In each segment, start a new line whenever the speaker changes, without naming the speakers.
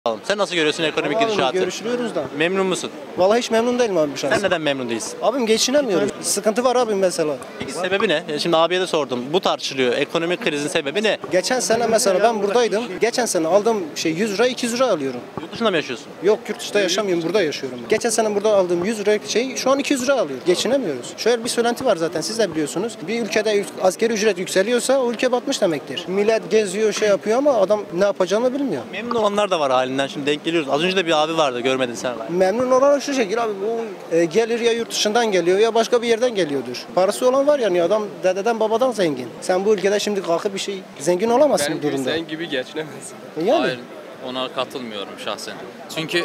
Sen nasıl görüyorsun ekonomik gidişatı?
Görüşüyoruz da.
Memnun musun?
Vallahi hiç memnun değilim abi şahsen.
Sen neden memnun değilsin?
Abim geçinemiyoruz. Sıkıntı var abim mesela.
Peki sebebi ne? Şimdi abiye de sordum. Bu tartışılıyor. Ekonomik krizin sebebi ne?
Geçen sene mesela ben buradaydım. Geçen sene aldığım 100 lira 200 lira alıyorum.
Yurt dışında mı yaşıyorsun?
Yok yurt dışında yaşamıyorum, burada yaşıyorum. Geçen sene burada aldığım 100 lira şu an 200 lira alıyorum. Geçinemiyoruz. Şöyle bir söylenti var zaten siz de biliyorsunuz. Bir ülkede asgari ücret yükseliyorsa o ülke batmış demektir. Millet geziyor şey yapıyor ama adam ne yapacağını bilmiyor.
Memnun olanlar da var halinden. Şimdi denk geliyoruz. Az önce de bir abi vardı. Görmedin sen galiba.
Memnun olan şu şekil abi bu gelir ya yurt dışından geliyor ya başka bir yerden geliyordur. Parası olan var yani adam dededen babadan zengin. Sen bu ülkede şimdi kalkıp bir şey zengin olamazsın bu durumda.
Sen gibi geçinemezsin.
Yani.
Hayır, ona katılmıyorum şahsen. Çünkü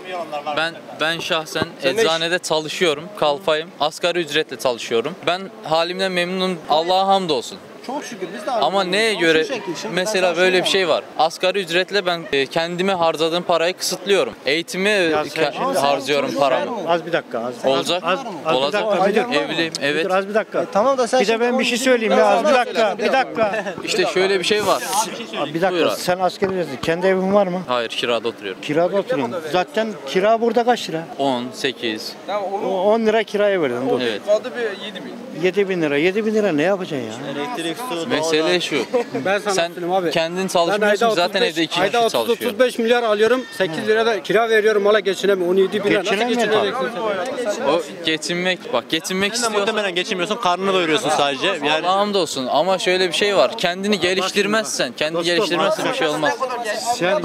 ben şahsen eczanede çalışıyorum, kalfayım, asgari ücretle çalışıyorum. Ben halimden memnunum, Allah'a hamdolsun.
Çok şükür biz de
Ama neye göre mesela böyle bir şey var. Asgari ücretle ben kendime harcadığım parayı kısıtlıyorum. Eğitime harcıyorum paramı.
Az bir dakika.
Olacak. Olacak. Evliyim. Evet.
Az bir dakika.
Tamam da sen
Bir de ben bir şey söyleyeyim ya. Az bir dakika. Bir dakika.
İşte şöyle bir şey var.
Bir
Buyur
dakika.
abi.
Sen askeri ücretli. Kendi evin var mı?
Hayır, kirada oturuyorum.
Kirada oturuyorsun. Zaten kira burada kaç lira?
10, 8.
10 lira kiraya verdin. Dur.
Evet.
Adı bir 7 bin.
7 bin lira. 7 bin lira ne yapacaksın ya?
Elektrik, su,
Mesele şu.
Ben sana
Sen
söyleyeyim abi.
kendin çalışmıyorsun, zaten evde 2 kişi
ayda
çalışıyor.
35 milyar alıyorum. 8 lira da kira veriyorum. Hala geçinemiyorum. 17 bin lira. Nasıl
Geçinemiyor
geçineceksin sen?
O geçinmek
Sen de
istiyorsan
muhtemelen geçinmiyorsun. Karnını doyuruyorsun sadece. Yani
Allah'a hamdolsun ama şöyle bir şey var. Kendini geliştirmezsen bir şey olmaz.
Sen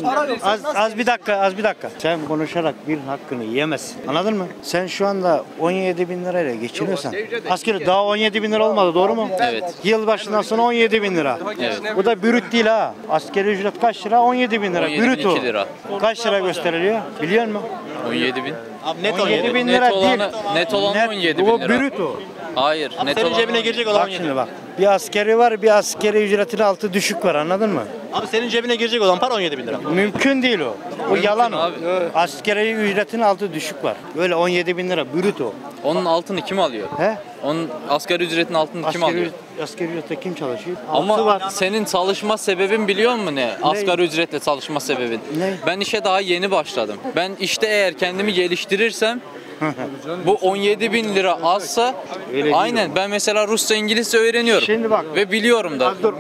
az bir dakika. Sen konuşarak bir hakkını yiyemezsin. Anladın mı? Sen şu anda 17 bin lirayla geçiniyorsan askeri daha 17 bin lira olmadı doğru mu?
Evet.
Yılbaşından sonra 17 bin lira.
Evet.
Bu da brüt değil ha. Askeri ücret kaç lira? 17 bin lira.
17.002
Brüt o.
lira.
Kaç lira gösteriliyor? Biliyor musun?
17 bin.
abi net
17
17
bin
Net
lira
olanı,
değil.
net olan 17
O
bin lira.
brüt o.
Hayır. Net
Senin
olan
cebine girecek olan
Bak
17.
şimdi bak. Bir askeri var, bir askeri ücretin altı düşük var anladın mı?
Abi senin cebine girecek olan para 17 bin lira.
Mümkün değil o. O yalan o.
abi.
Askeri ücretin altı düşük var. Böyle 17 bin lira brüt o.
Onun altını kim alıyor?
He?
Onun asgari ücretin altını kim alıyor?
Asgari ücrette kim çalışıyor? Altı
Ama
var.
senin çalışma sebebin biliyor musun ne? Asgari ücretle çalışma sebebin.
Ne?
Ben işe daha yeni başladım. Ben işte eğer kendimi geliştirirsem bu 17 bin lira azsa
Öyle
aynen ben mesela Rusça İngilizce öğreniyorum.
Şimdi bak.
Ve biliyorum da
Az dur.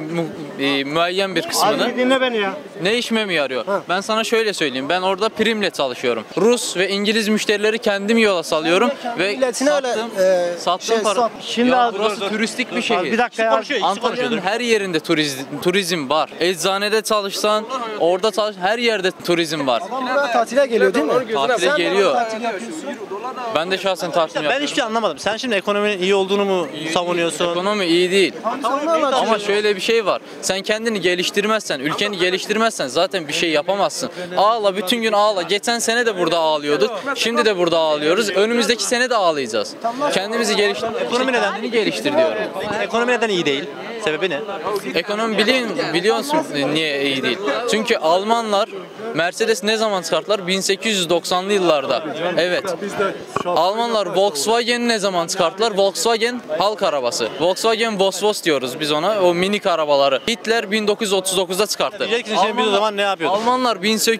müeyyen bir
Az
kısmını.
bir dinle beni ya.
Ne işime mi yarıyor? Ben sana şöyle söyleyeyim. Ben orada primle çalışıyorum. Rus ve İngiliz müşterileri kendim yola salıyorum ve
milletine öyle,
sattığım para.
Şimdi
Ya
az
burası turistik bir şehir.
Bir dakika ya.
konuşuyor.
Antalya'nın her yerinde turizm var. Eczanede çalışsan, orada çalış, her yerde turizm var.
Adam buraya tatile geliyor değil mi?
Tatile geliyor.
Tatil yapıyorsun.
Ben de şahsen tatil
Ben
yapıyorum.
hiçbir şey anlamadım. Sen şimdi ekonominin iyi olduğunu mu savunuyorsun?
Ekonomi iyi değil.
Ama
Ama şöyle bir şey var. Sen kendini geliştirmezsen, ülkeni geliştirmezsen zaten bir şey yapamazsın. Ağla, bütün gün ağla. Geçen sene de burada ağlıyorduk. Şimdi de burada ağlıyoruz. Önümüzdeki sene de ağlayacağız. Kendimizi geliştir.
Ekonomi neden?
Kendini geliştir diyorum.
Ekonomi neden iyi değil? Sebebi ne?
Ekonomi biliyor musun niye iyi değil? Çünkü Almanlar Mercedes ne zaman çıkarttılar? 1890'lı yıllarda. Evet. Almanlar Volkswagen'i ne zaman çıkarttılar? Volkswagen halk arabası. Volkswagen Vos diyoruz biz ona. O minik arabaları. Hitler 1939'da çıkarttı.
Diyeceksin şimdi biz o zaman ne yapıyorduk?
Almanlar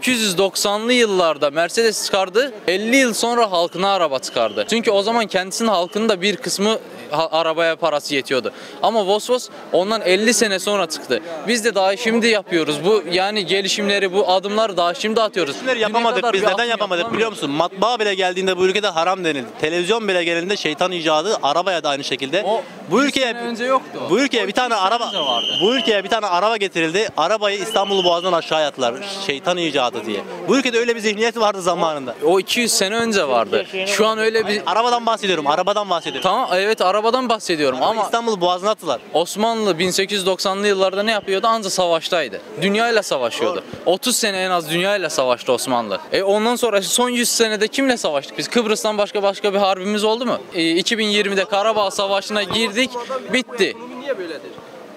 1890'lı yıllarda Mercedes çıkardı. 50 yıl sonra halkına araba çıkardı. Çünkü o zaman kendisinin halkının da bir kısmı arabaya parası yetiyordu. Ama Vos ondan 50 sene sonra çıktı. Biz de daha şimdi yapıyoruz. Bu yani gelişimleri, bu adımları daha şimdi atıyoruz.
Bunları yapamadık
Dünya
biz.
kadar bir
Neden
adım
yapamadık biliyor musun? Matbaa bile geldiğinde bu ülkede haram denildi. Televizyon bile geldiğinde şeytan icadı, arabaya da aynı şekilde. Bu ülkeye
önce yoktu.
Bu ülkeye bir tane araba
vardı.
Bu ülkeye bir tane araba getirildi. Arabayı İstanbul Boğazı'ndan aşağı attılar. Şeytan icadı diye. Bu ülkede öyle bir zihniyet vardı zamanında.
O 200 sene önce vardı. Şu an öyle bir
Arabadan bahsediyorum.
Tamam evet arabadan bahsediyorum ama
İstanbul Boğazı'na attılar.
Osmanlı 1890'lı yıllarda ne yapıyordu? Anca savaştaydı. Dünyayla savaşıyordu. 30 sene en az dünyayla savaştı Osmanlı. Ondan sonra son 100 senede kimle savaştık? Biz Kıbrıs'tan başka bir harbimiz oldu mu? 2020'de Karabağ Savaşı'na girdik, bitti.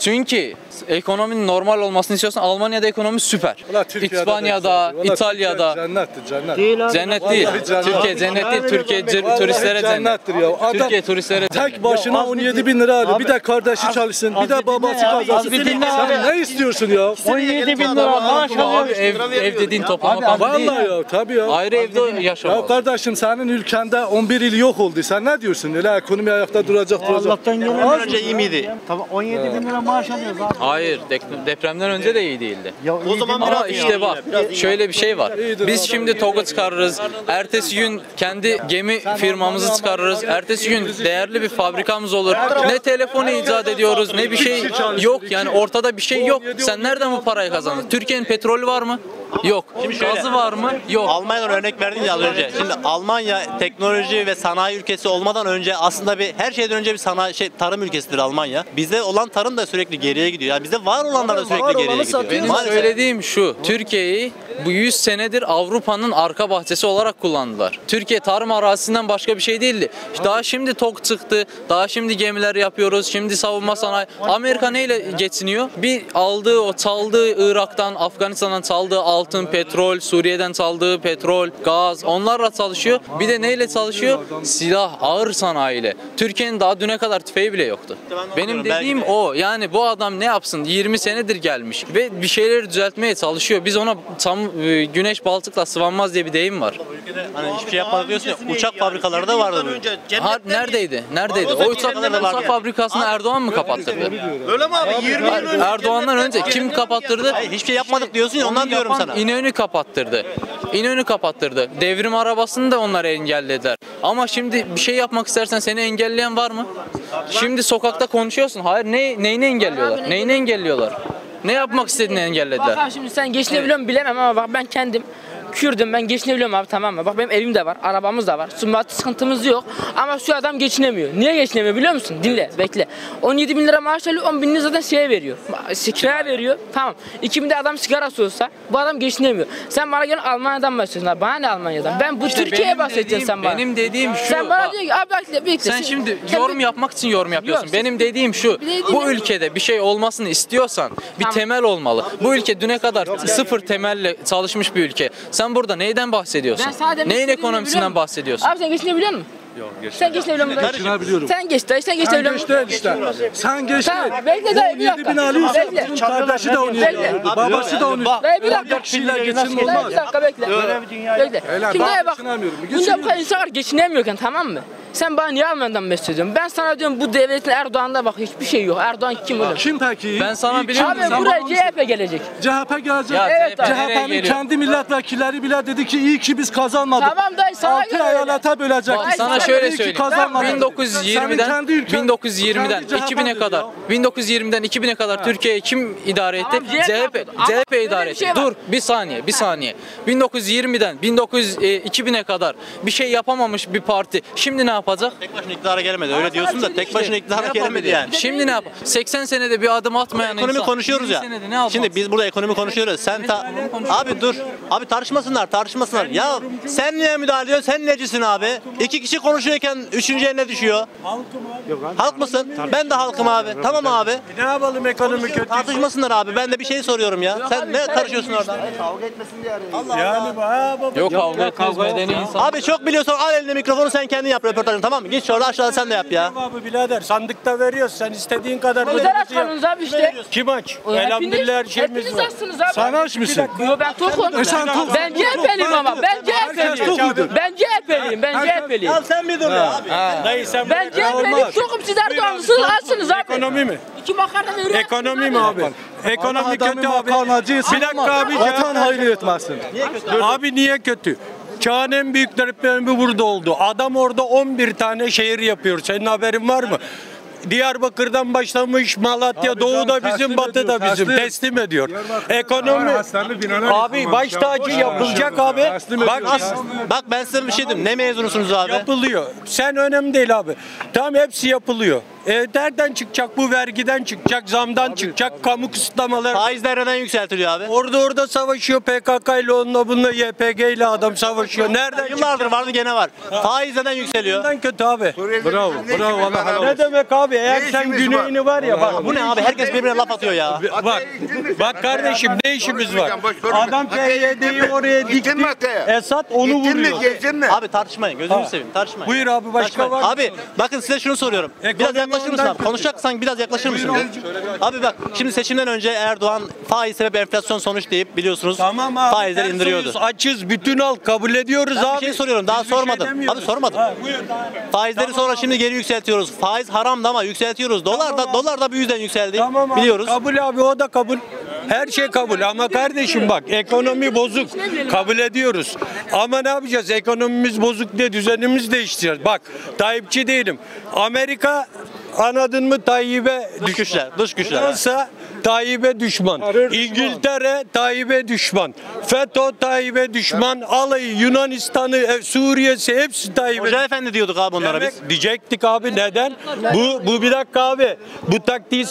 Çünkü ekonominin normal olmasını istiyorsan Almanya'da ekonomi süper.
Ulan Türkiye'de
İspanya'da,
de güzel. Ulan
İtalya'da.
Türkiye cennettir, cennet.
Değil abi.
Cennet değil.
Vallahi cennet.
Türkiye cennet değil. Türkiye
Vallahi
turistlere cennet.
cennettir ya. Adam
Türkiye turistlere cennet.
tek başına
Ya az
17 bin lira alıyor. Bir de kardeşi çalışsın, bir de babası kazansın.
bir dinle abi.
Sen ne istiyorsun ya?
17 bin lira maaş
Abi
alıyor.
ev dediğin toplama kampı değil.
Vallahi ya, tabii ya.
Ayrı evde
Ya
yaşamalı.
kardeşim senin ülkende 11 il yok oldu. Sen ne diyorsun? Öyle ekonomi ayakta duracak.
Allah'tan gelen
Ondan önce iyi miydi?
Tamam 17 bin lira maaş alıyoruz abi.
Hayır, depremden önce de iyi değildi.
Ya
O zaman
Ama
biraz
işte bak, şöyle bir şey var.
İyidir
Biz
abi.
şimdi TOG'u çıkarırız. Ertesi gün kendi gemi firmamızı çıkarırız. Ertesi gün değerli bir fabrikamız olur. Ne telefonu icat ediyoruz, ne bir şey yok. Yani ortada bir şey yok. Sen nereden bu parayı kazandın? Türkiye'nin petrolü var mı? Yok. Gazı var mı? Yok.
Almanya'dan örnek verdin ya az önce. Şimdi Almanya teknoloji ve sanayi ülkesi olmadan önce aslında her şeyden önce bir tarım ülkesidir Almanya. Bizde olan tarım da sürekli geriye gidiyor. Yani bizde var olanlar da sürekli geriye gidiyor.
Benim
Maalesef.
söylediğim şu, Türkiye'yi bu 100 senedir Avrupa'nın arka bahçesi olarak kullandılar. Türkiye tarım arazisinden başka bir şey değildi. Daha şimdi TOG çıktı, daha şimdi gemiler yapıyoruz, şimdi savunma sanayi. Amerika neyle geçiniyor? Bir aldığı, o çaldığı Irak'tan, Afganistan'dan çaldığı altın, petrol, Suriye'den çaldığı petrol, gaz, onlarla çalışıyor. Bir de neyle çalışıyor? Silah, ağır sanayiyle. Türkiye'nin daha düne kadar tüfeği bile yoktu. Benim dediğim o. Yani bu adam ne yapsın? 20 senedir gelmiş ve bir şeyleri düzeltmeye çalışıyor. Biz ona güneş baltıkla sıvanmaz diye bir deyim var.
Hani hiçbir şey yapmadı diyorsun ya, uçak fabrikaları da vardı.
Ha, neredeydi? Neredeydi? O uçak fabrikasını Erdoğan mı kapattırdı?
Öyle mi abi? 20 yıl önce.
Erdoğan'dan önce kim kapattırdı?
Hayır, hiçbir şey yapmadık diyorsun ya, ondan diyorum sana.
İnönü kapattırdı. İnönü kapattırdı. Devrim arabasını da onlar engellediler. Ama şimdi bir şey yapmak istersen seni engelleyen var mı? Şimdi sokakta konuşuyorsun. Hayır, neyini engelliyorlar? Neyini engelliyorlar? Ne yapmak istediğini engellediler.
Bak abi şimdi sen geçinebiliyor musun bilemem ama bak ben kendim Kürdüm, ben geçinebiliyorum abi, tamam mı? Bak benim evim de var, arabamız da var. Maddi sıkıntımız yok ama şu adam geçinemiyor. Niye geçinemiyor biliyor musun? Dinle, bekle. 17 bin lira maaş alıyor, 10 bin lira zaten şeye veriyor. Kiraya veriyor, tamam. 2 bin de adam sigarası olsa bu adam geçinemiyor. Sen bana gel Almanya'dan bahsediyorsun abi. Bana ne Almanya'dan? Ben bu
İşte
Türkiye'ye bahsedeceksin sen bana.
Benim dediğim şu.
Sen bana diyor ki abi bekle.
Sen şimdi yorum yapmak için yorum yapıyorsun.
Yok,
benim dediğim şu. Bu ülkede bir şey olmasını istiyorsan bir temel olmalı. Bu ülke düne kadar sıfır temelle çalışmış bir ülke. Sen burada neyden bahsediyorsun? Neyin ekonomisinden bahsediyorsun?
Abi sen geçinebiliyor musun?
Yok,
sen geçinebiliyor musun?
Geçinebiliyorum.
Sen geç dayı, sen geçinebiliyor musun?
Sen geç işte. Sen geç
Tamam,
değil.
bekle dayı, bir
17 bin
dakika.
alıyorsa
Bekle.
bunun kardeşi de 17
Bekle.
alıyordu. Babası da 17.
Dayı bir dakika.
Bir kişiyle geçim
Dayı
olmaz.
bir dakika bekle. Bekle.
Öyle,
Şimdi
ben
dayı bak.
geçinemiyorum.
Bunca bu kadar insanlar geçinemiyorken, tamam mı? Sen bana niye Almanya'dan bahsediyorsun? Ben sana diyorum bu devletin Erdoğan'da bak hiçbir şey yok. Erdoğan kim oğlum?
Kim peki?
Ben sana biliyor
Abi
musun?
buraya CHP gelecek.
CHP gelecek.
Ya
Evet,
CHP nereye
CHP'nin
geliyor?
kendi milletvekilleri bile dedi ki iyi ki biz kazanmadık.
Tamam dayı, sana
6
göre öyle.
eyalete bölecek.
Bak,
Sana
Sen
şöyle
iyi ki
söyleyeyim.
kazanmadın. Senin
1920'den
kendi ülken,
1920'den
kendi CHP
2000'e
dedi
kadar
ya.
1920'den 2000'e kadar Türkiye'yi kim idare etti?
Tamam, CHP
CHP.
yaptı. Ama
CHP
böyle
idare
bir
etti.
şey var.
Dur bir saniye. 1920'den 2000'e kadar bir şey yapamamış bir parti. Şimdi ne yapacak?
Tek başına iktidara gelemedi. Öyle diyorsun da tek başına iktidara gelemedi yani.
Şimdi ne yap? 80 senede bir adım atmayan
Ekonomi
insan.
konuşuyoruz
20
ya.
senede ne yapmaz?
Şimdi biz burada ekonomi konuşuyoruz. Sen abi dur. Abi tartışmasınlar. Ya sen niye müdahale ediyorsun? Sen necisin abi? İki kişi konuşuyorken üçüncü eline düşüyor. Halk mısın? Ben de halkım abi. Tamam abi.
Ne yapalım ekonomi kötü?
Tartışmasınlar abi. Ben de bir şey soruyorum ya. Sen ne karışıyorsun orada?
Yani baba.
Yok kavga etmez medeni insan.
Abi çok biliyorsan al eline mikrofonu, sen kendin yap röportajını, tamam mı? Git şurada aşağıda sen de yap ya.
Abi birader sandıkta veriyoruz. Sen istediğin kadar
Özel açmanız abi işte.
Kim aç? Elhamdülillah her şeyimiz
Hepiniz
var.
açsınız abi.
Sen aç mısın?
Yo ben tokum.
Sen tok.
Ben CHP'liyim ama. Ben
Herkes tok mudur?
CHP'liyim. Ben CHP'liyim. Ben CHP'liyim.
Sen bir dur ya abi.
Dayı sen
Ben CHP'liyim. Tokum, siz Erdoğanlısınız. Açsınız abi.
ekonomi mi?
İki makarna veriyor.
Ekonomi mi abi? Ekonomi kötü abi.
Makarnacıysan
Bir dakika abi.
vatan hayrı etmezsin.
Abi niye kötü? Çağın en büyük depremi burada oldu. Adam orada 11 tane şehir yapıyor. Senin haberin var mı? Diyarbakır'dan başlamış, Malatya,
Abi
Doğu'da
canım,
bizim,
teslim
Batı'da
ediyor,
bizim. Teslim ediyor. Ekonomi. Abi baş tacı yapılacak abi. Bak
Bak ben size bir şey diyeyim. Ne mezunusunuz abi?
yapılıyor. Sen önemli değil abi. Tamam hepsi yapılıyor.
Nereden çıkacak bu vergiden çıkacak, zamdan çıkacak, kamu kısıtlamaları.
Faizler neden yükseltiliyor abi?
Orada savaşıyor PKK ile onunla bununla YPG ile adam savaşıyor. Nereden
Yıllardır vardı gene var. Faiz neden yükseliyor?
Neden kötü abi? Bravo. Allah helal olsun. Ne demek abi? Eğer sen güneyini var ya bak.
Bu ne abi? Herkes birbirine laf atıyor ya.
Bak kardeşim ne işimiz var? Adam PYD'yi oraya dikti. Esad onu vuruyor.
Abi tartışmayın. Gözünü seveyim. Tartışmayın.
Buyur abi başka var.
Abi bakın size şunu soruyorum. Biraz yaklaşır mısın abi? Konuşacaksan biraz yaklaşır mısın? Abi bak şimdi seçimden önce Erdoğan faiz sebep enflasyon sonuç deyip biliyorsunuz
Tamam abi.
faizleri indiriyordu.
Açız bütün halk kabul ediyoruz
Ben
abi.
bir şey soruyorum daha
Biz bir şey
sormadım.
demiyoruz.
Abi sormadım.
Buyur.
Faizleri sonra şimdi geri yükseltiyoruz. Faiz haramdı ama yükseltiyoruz. Dolar da bu yüzden yükseldi.
Tamam abi,
biliyoruz.
kabul abi o da kabul. Her şey kabul ama kardeşim bak ekonomi bozuk. Kabul ediyoruz. Ama ne yapacağız? Ekonomimiz bozuk diye düzenimizi değiştireceğiz. Bak Tayyipçi değilim. Amerika anladın mı Tayyip'e
Dış güçler.
Fransa Tayyip'e düşman. İngiltere Tayyip'e düşman. FETÖ Tayyip'e düşman. Alayı Yunanistan'ı, Suriye'si hepsi Tayyip'e.
Hoca efendi diyorduk abi onlara biz.
Diyecektik abi neden? Bu bir dakika abi. Bu taktiği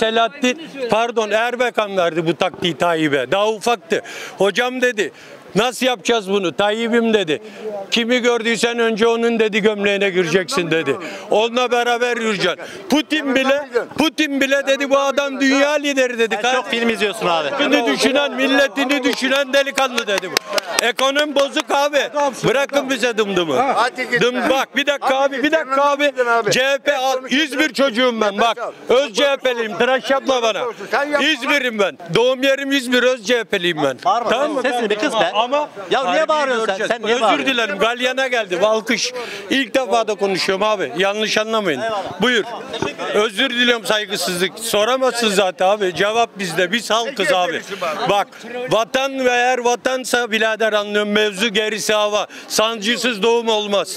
Erbakan verdi bu taktiği Tayyip'e. Daha ufaktı. Hocam dedi. Nasıl yapacağız bunu? Tayyip'im dedi. Kimi gördüysen önce onun dedi gömleğine gireceksin dedi. Onunla beraber yürüyeceksin. Putin bile dedi bu adam dünya lideri dedi.
Sen çok film izliyorsun abi.
Milletini düşünen delikanlı dedi bu. Ekonomi bozuk abi. Bırakın bize dımdımı. Bak bir dakika abi. CHP İzmir çocuğum ben bak. Öz CHP'liyim. Tıraş yapma bana. İzmir'im ben. Doğum yerim İzmir. Öz CHP'liyim ben.
Tamam mı? Sesini bir kıs be.
Ama
ya niye bağırıyorsun sen? Sen niye bağırıyorsun?
Özür dilerim. Galyana geldi. Alkış. İlk defa da konuşuyorum abi. Yanlış anlamayın.
Eyvallah.
Buyur. Özür diliyorum saygısızlık. Soramazsın zaten abi. Cevap bizde. Biz halkız abi. Bak vatan ve eğer vatansa birader anlıyorum. Mevzu gerisi hava. Sancısız doğum olmaz.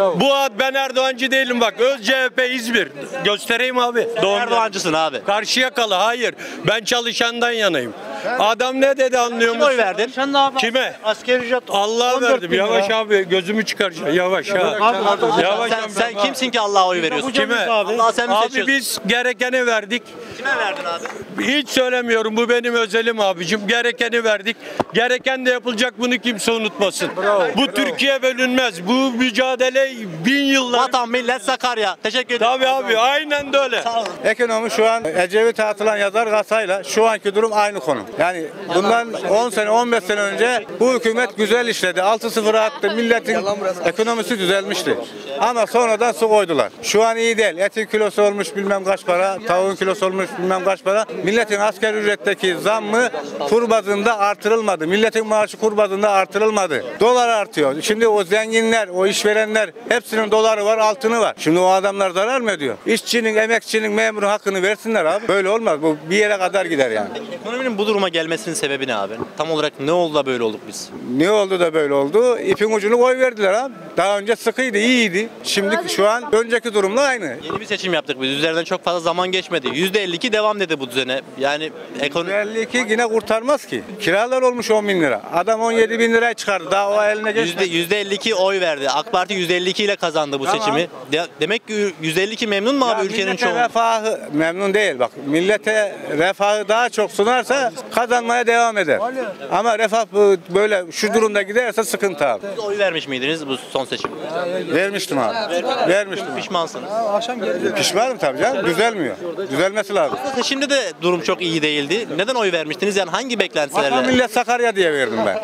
Ben Erdoğancı değilim bak. Öz CHP İzmir. Göstereyim abi.
Erdoğancısın abi.
Karşıyakalı. Hayır. Ben çalışandan yanayım. Adam ne dedi anlıyor
Kim
musun?
oy verdin?
Kime?
Asgari ücret
Allah'a
14
verdim.
bin lira.
Yavaş abi gözümü çıkaracağım. Yavaş ha. Yavaş
Sen kimsin ki Allah'a oy veriyorsun?
Kime?
Allah sen mi
Abi
seçiyorsun?
biz gerekeni verdik.
Kime verdin abi?
Hiç söylemiyorum. Bu benim özelim abicim. Gerekeni verdik. Gereken de yapılacak. Bunu kimse unutmasın. Bu Türkiye bölünmez. Bu mücadele 1000 yıllar.
Vatan, millet, Sakarya. Teşekkür ederim.
Tabii abi. Aynen de öyle.
Ekonomi şu an Ecevit atılan yazar kasayla şu anki durum aynı konu. Yani bundan 10 sene 15 sene önce bu hükümet güzel işledi. 6-0 attı. Milletin ekonomisi düzelmişti. Ama sonradan su koydular. Şu an iyi değil. Etin kilosu olmuş bilmem kaç para. Tavuğun kilosu olmuş bilmem kaç para. Milletin asgari ücretteki zammı kur bazında artırılmadı. Milletin maaşı kur bazında artırılmadı. Dolar artıyor. Şimdi o zenginler, o işverenler hepsinin doları var, altını var. Şimdi o adamlar zarar mı ediyor? İşçinin, emekçinin, memurun hakkını versinler abi. Böyle olmaz. Bu bir yere kadar gider yani.
Ekonominin bu duruma gelmesinin sebebi ne abi? Tam olarak ne oldu da böyle olduk biz?
Ne oldu da böyle oldu? İpin ucunu koy verdiler abi. Daha önce sıkıydı, iyiydi. Şimdi şu an önceki durumla aynı.
Yeni bir seçim yaptık biz. Üzerinden çok fazla zaman geçmedi. %52 devam dedi bu düzene. Yani ekonomi...
%52 yine kurtarmaz ki. Kiralar olmuş 10 bin lira. Adam 17 bin liraya çıkardı. Daha o eline geçmedi.
%52 oy verdi. AK Parti %52 ile kazandı bu seçimi. Demek ki %52 memnun mu abi ülkenin çoğu?
Millete refahı memnun değil bak. Millete refahı daha çok sunarsa kazanmaya devam eder. Ama refah böyle şu durumda giderse sıkıntı abi.
Siz oy vermiş miydiniz bu son seçimde?
Vermiştim abi. Vermiştim.
Pişmansınız.
Pişmanım tabii canım. Düzelmiyor. Düzelmesi lazım.
Şimdi de durum çok iyi değildi. Neden oy vermiştiniz? Yani hangi beklentilerle?
Vatan millet Sakarya diye verdim ben.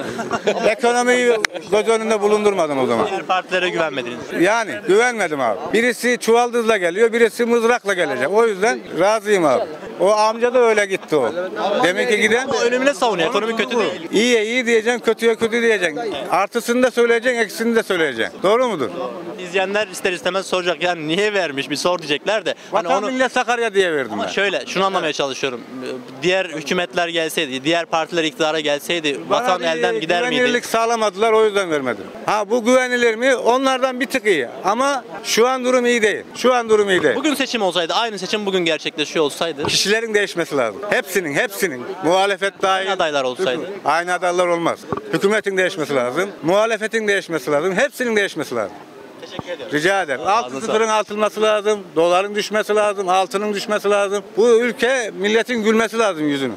Ekonomiyi göz önünde bulundurmadım o zaman.
Diğer partilere güvenmediniz.
Yani güvenmedim abi. Birisi çuvaldızla geliyor, birisi mızrakla gelecek. O yüzden razıyım abi. O amca da öyle gitti o. Demek ki giden...
Ama önümüne savunuyor. Ekonomi kötü değil.
İyiye iyi diyeceksin, kötüye kötü diyeceksin. Artısını da söyleyeceksin, eksisini de söyleyeceksin. Doğru mudur?
İzleyenler ister istemez soracak. Yani niye vermiş bir sor diyecekler de. Hani
Vatan millet Sakarya diye verdim
Ama
ben.
şöyle şunu anlamaya çalışıyorum. Diğer hükümetler gelseydi, diğer partiler iktidara gelseydi vatan
Bana
elden gider miydi?
güvenilirlik sağlamadılar, o yüzden vermedim. Ha bu güvenilir mi? Onlardan bir tık iyi. Ama şu an durum iyi değil. Şu an durum iyi değil.
Bugün seçim olsaydı, aynı seçim bugün gerçekleşiyor olsaydı,
Kişilerin değişmesi lazım. Hepsinin. Muhalefet dahil.
aynı adaylar olsaydı.
Aynı adaylar olmaz. Hükümetin değişmesi lazım. Muhalefetin değişmesi lazım. Hepsinin değişmesi lazım.
Teşekkür ediyorum.
Rica ederim. 6-0'ın atılması lazım, doların düşmesi lazım, altının düşmesi lazım. Bu ülke milletin gülmesi lazım yüzünü.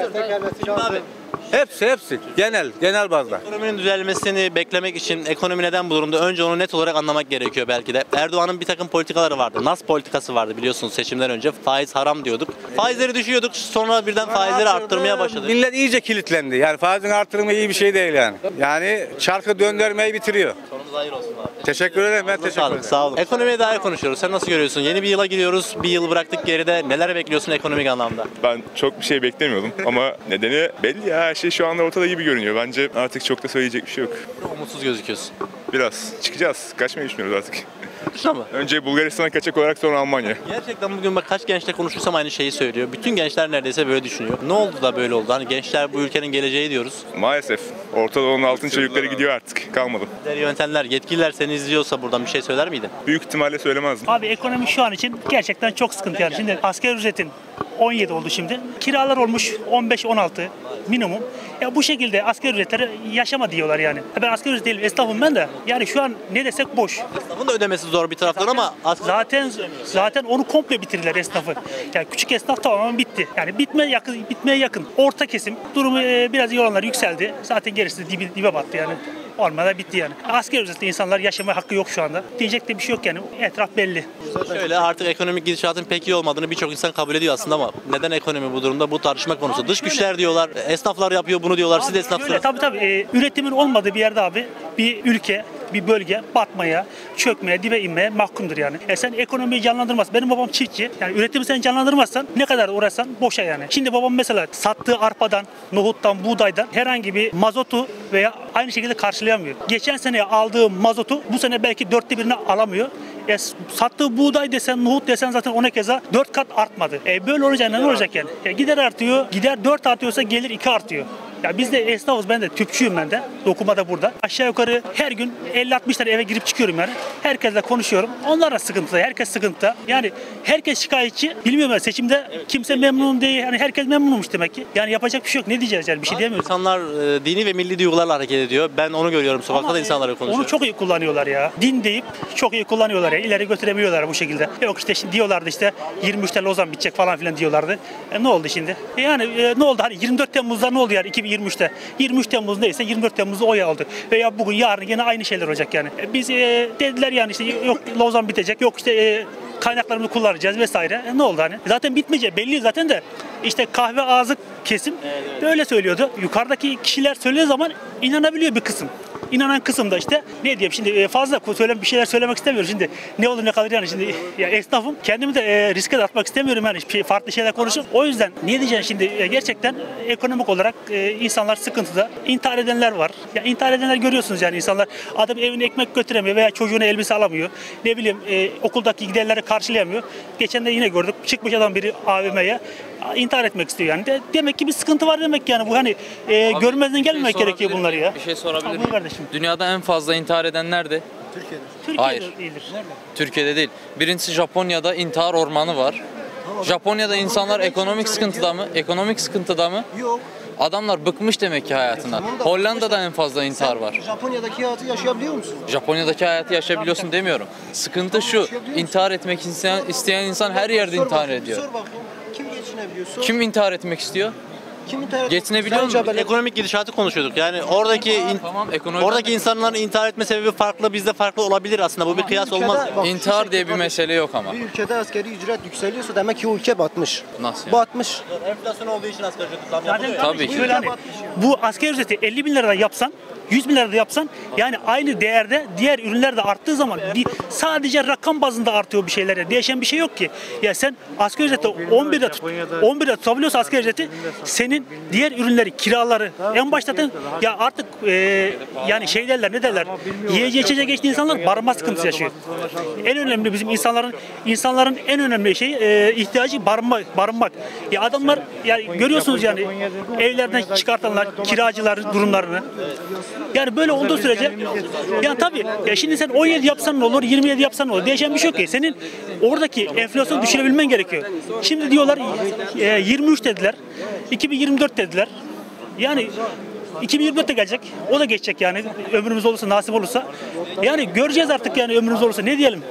Abi,
Hepsi. Genel bazda.
ekonominin düzelmesini beklemek için ekonomi neden bu durumda? Önce onu net olarak anlamak gerekiyor belki de. Erdoğan'ın bir takım politikaları vardı. Nas politikası vardı biliyorsunuz seçimden önce. Faiz haram diyorduk. Faizleri düşüyorduk. Sonra birden faizleri arttırmaya başladık.
Millet iyice kilitlendi. Yani faizin artırımı iyi bir şey değil yani. Yani çarkı döndürmeyi bitiriyor.
Sonumuz hayır olsun abi.
Teşekkür ederim. Ben teşekkür ederim.
Sağ olun. Ekonomiye dair konuşuyoruz. Sen nasıl görüyorsun? Yeni bir yıla giriyoruz. Bir yıl bıraktık geride. Neler bekliyorsun ekonomik anlamda?
Ben çok bir şey beklemiyordum ama nedeni belli ya, her şey şu anda ortada gibi görünüyor. Bence artık çok da söyleyecek bir şey yok.
Umutsuz gözüküyorsun.
Biraz çıkacağız. Kaçmayı düşünüyoruz artık.
Dışına mı?
Önce Bulgaristan'a kaçak olarak sonra Almanya.
Gerçekten bugün bak kaç gençle konuşursam aynı şeyi söylüyor. Bütün gençler neredeyse böyle düşünüyor. Ne oldu da böyle oldu? Hani gençler bu ülkenin geleceği diyoruz.
Maalesef. Orta Doğu'nun altın çocukları gidiyor artık. Kalmadı.
Yöntemler, yetkililer seni izliyorsa buradan bir şey söyler miydin?
Büyük ihtimalle söylemezdim.
Abi ekonomi şu an için gerçekten çok sıkıntı yani. Şimdi asgari ücretin 17 oldu şimdi. Kiralar olmuş 15-16 minimum. Ya bu şekilde asgari ücretleri yaşama diyorlar yani. Ben asgari ücret değilim, esnafım ben de. Yani şu an ne desek boş.
Esnafın da ödemesi zor bir taraftan ama
Zaten onu komple bitirdiler esnafı. Yani küçük esnaf tamamen bitti. Yani bitmeye yakın. Orta kesim durumu biraz iyi olanlar yükseldi. Zaten gerisi de dibe battı yani. Olmadan bitti yani. Asgari ücretle insanlar yaşama hakkı yok şu anda. Diyecek de bir şey yok yani. Etraf belli.
şöyle artık ekonomik gidişatın pek iyi olmadığını birçok insan kabul ediyor aslında ama neden ekonomi bu durumda? Bu tartışma konusu. Dış güçler diyorlar, esnaflar yapıyor bunu diyorlar. Siz de esnafsınız.
Tabii. Üretimin olmadığı bir yerde abi bir ülke, bir bölge batmaya, çökmeye, dibe inmeye mahkumdur yani. Sen ekonomiyi canlandırmazsan, benim babam çiftçi, yani üretimi sen canlandırmazsan ne kadar uğraşsan boşa yani. Şimdi babam mesela sattığı arpadan, nohuttan, buğdaydan herhangi bir mazotu veya aynı şekilde karşılayamıyor. Geçen sene aldığı mazotu bu sene belki 1/4'ünü alamıyor. Sattığı buğday desen, nohut desen zaten ona keza 4 kat artmadı. Böyle olacak ne olacak yani? Gider artıyor, gider 4 artıyorsa gelir 2 artıyor. Ya biz de esnafız, ben de tüpçüyüm ben de. Dokumada burada. Aşağı yukarı her gün 50-60 tane eve girip çıkıyorum yani. Herkesle konuşuyorum. Onlar da sıkıntıda, herkes sıkıntıda. Yani herkes şikayetçi. Bilmiyorum ben seçimde kimse memnun değil. Yani herkes memnunmuş demek ki. Yani yapacak bir şey yok. Ne diyeceğiz yani bir şey diyemiyoruz.
İnsanlar dini ve milli duygularla hareket ediyor. Ben onu görüyorum. Sokakta da insanlarla konuşuyorum.
Onu çok iyi kullanıyorlar ya. Din deyip çok iyi kullanıyorlar ya. İleri götüremiyorlar bu şekilde. Yok işte şimdi diyorlardı işte 23'te Lozan bitecek falan filan diyorlardı. Ne oldu şimdi? Yani ne oldu? Hani 24 Temmuz'da ne oldu yani 2023'te? 23 Temmuz neyse 24 Temmuz'da oy aldı. Veya bugün yarın yine aynı şeyler olacak yani. Biz dediler yani işte yok Lozan bitecek. Yok işte kaynaklarımızı kullanacağız vesaire. Ne oldu hani? Zaten bitmeyecek belli zaten de. İşte kahve ağzı kesim böyle söylüyordu. Yukarıdaki kişiler söylediği zaman inanabiliyor bir kısım. İnanan kısımda işte ne diyeyim şimdi fazla bir şeyler söylemek istemiyorum şimdi ne olur ne kalır yani şimdi ya esnafım kendimi de riske de atmak istemiyorum yani farklı şeyler konuşup o yüzden ne diyeceğim şimdi gerçekten ekonomik olarak insanlar sıkıntıda intihar edenler var ya intihar edenler görüyorsunuz yani insanlar adam evine ekmek götüremiyor veya çocuğuna elbise alamıyor ne bileyim okuldaki giderleri karşılayamıyor geçen de yine gördük çıkmış adam biri AVM'ye intihar etmek istiyor yani demek ki bir sıkıntı var demek yani bu hani görmezden gelmemek gerekiyor bunları ya.
Bir şey sorabilir miyim? Dünyada en fazla intihar eden nerede?
Türkiye'de
Hayır.
değildir. Nerede?
Türkiye'de değil. Birincisi Japonya'da intihar ormanı var. Japonya'da insanlar ekonomik sıkıntıda mı? Ekonomik sıkıntıda mı?
Yok.
Adamlar bıkmış demek ki hayatından. Hollanda'da en fazla intihar var.
Japonya'daki hayatı yaşayabiliyor musun?
Japonya'daki hayatı yaşayabiliyorsun demiyorum. Sıkıntı şu. İntihar etmek isteyen insan her yerde intihar ediyor.
Sor bakayım. Kim geçinebiliyor? Sor.
Kim intihar etmek istiyor? Geçinebiliyor musun?
Ekonomik gidişatı konuşuyorduk. Yani oradaki oradaki insanların intihar etme sebebi farklı, bizde farklı olabilir aslında. Bu bir kıyas olmaz.
İntihar diye bir mesele yok ama.
Bir ülkede asgari ücret yükseliyorsa demek ki o ülke batmış.
Nasıl yani?
Batmış.
Enflasyon olduğu için asgari ücret zam yapılıyor.
Tabii ki.
Şöyle hani, bu asgari ücreti 50 bin lirada yapsan 100 bin lirada yapsan yani aynı değerde diğer ürünler de arttığı zaman sadece rakam bazında artıyor bir şeyler. Değişen bir şey yok ki. Ya sen asgari ücreti 11'de tutabiliyorsa asgari ücreti senin diğer ürünleri, kiraları en başta ya artık yani şey derler ne derler? Yiyeceği içecek geçti insanlar barınma sıkıntısı yaşıyor. En önemli bizim insanların en önemli şeyi ihtiyacı barınmak. Ya adamlar yani görüyorsunuz yani evlerden çıkartanlar, kiracıların durumlarını. Yani böyle olduğu sürece yani tabii ya şimdi sen 17 yapsan ne olur, 27 yapsan ne olur? Değişen bir şey yok ki. Senin oradaki enflasyonu düşürebilmen gerekiyor. Şimdi diyorlar 23 dediler, 2024 dediler. Yani 2024 de gelecek. O da geçecek yani. Ömrümüz olursa, nasip olursa. Yani göreceğiz artık yani ömrümüz olursa. Ne diyelim?